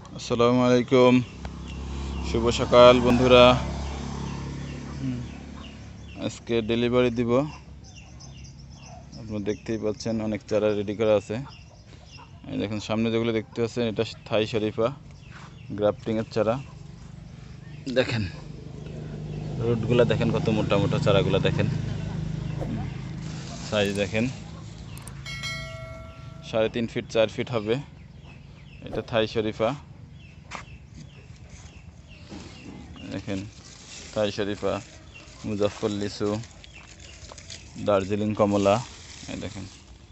আসসালামু আলাইকুম, শুভ সকাল বন্ধুরা। আজকে ডেলিভারি দিব। আপনারা দেখতেই পাচ্ছেন অনেক চারা রেডি করা আছে। এই দেখুন সামনে যেগুলো দেখতে পাচ্ছেন এটা থাই শরীফা গ্রাফটিংয়ের চারা। দেখেন রুটগুলো দেখেন, কত মোটা মোটা চারাগুলো দেখেন, সাইজ দেখেন 3.5 ফিট 4 ফিট হবে। এটা থাই শরীফা, দেখেন থাই শরীফা, মুজাফফর লিচু, দার্জিলিং কমলা, এই দেখেন।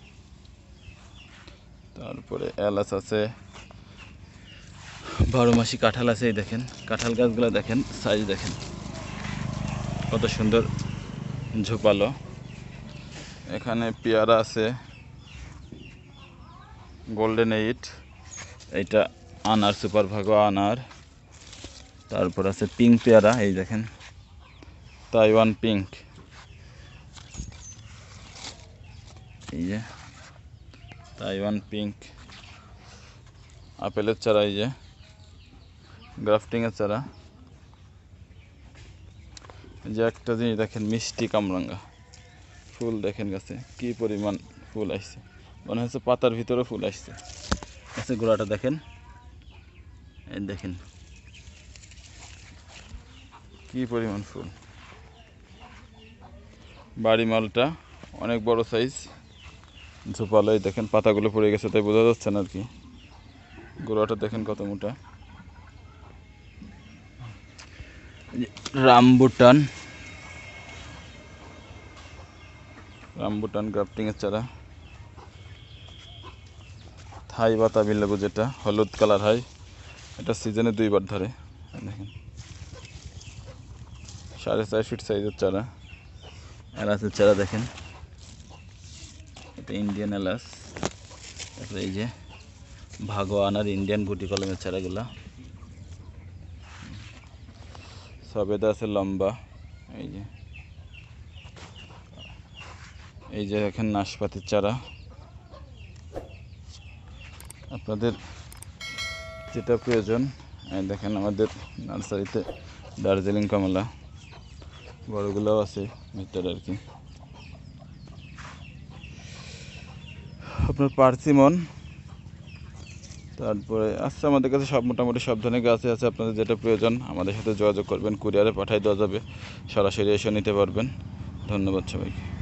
তারপরে এলাচ আছে, 12 মাসি কাঁঠাল আছে। এই দেখেন কাঁঠাল গাছগুলো দেখেন, সাইজ দেখেন কত সুন্দর ঝোপালো। এখানে পেয়ারা আছে গোল্ডেন 8, এইটা আনার সুপার ভাগো আনার। তারপর আছে পিঙ্ক পেয়ারা, এই দেখেন তাইওয়ান পিঙ্ক, এই যে তাইওয়ান পিঙ্ক। আপেলের চারা, এই যে গ্রাফটিংয়ের চারা। এই যে একটা জিনিস দেখেন, মিষ্টি কামরাঙ্গা ফুল দেখেন গাছে কি পরিমাণ ফুল আসছে, মনে হচ্ছে পাতার ভিতরে ফুল আসছে। গাছে গোড়াটা দেখেন, এই দেখেন কি পরিমাণ ফুল। বাড়ি মালটা অনেক বড় সাইজ, ঝোপালো। এই দেখেন পাতাগুলো পড়ে গেছে তাই বোঝা যাচ্ছে না আর কি। গোড়াটা দেখেন কত মোটা। রামবুটান, রামবুটান গ্রাফটিংয়ের চারা। থাই বাতাবি লেবু, যেটা হলুদ কালার হয়, এটা সিজনে 2 বার ধরে। দেখেন 4.5 ফিট সাইজের চারা। এলাচের চারা দেখেন, এটা ইন্ডিয়ান এলাচ। তারপরে এই যে ভাগোয়ান আর ইন্ডিয়ান গুটি কলমের চারাগুলা। সবেদা আছে লম্বা, এই যে দেখেন নাশপাতির চারা। আপনাদের যেটা প্রয়োজন, এই দেখেন আমাদের নার্সারিতে দার্জিলিং কমলা বড়গুলোও আছে ভিতরে আর কি। আপনার পার্সিমন, তারপরে আচ্ছা আমাদের কাছে সব মোটামুটি সব ধরনের গাছই আছে। আপনাদের যেটা প্রয়োজন আমাদের সাথে যোগাযোগ করবেন, কুরিয়ারে পাঠিয়ে দেওয়া যাবে, সরাসরি এসে নিতে পারবেন। ধন্যবাদ সবাইকে।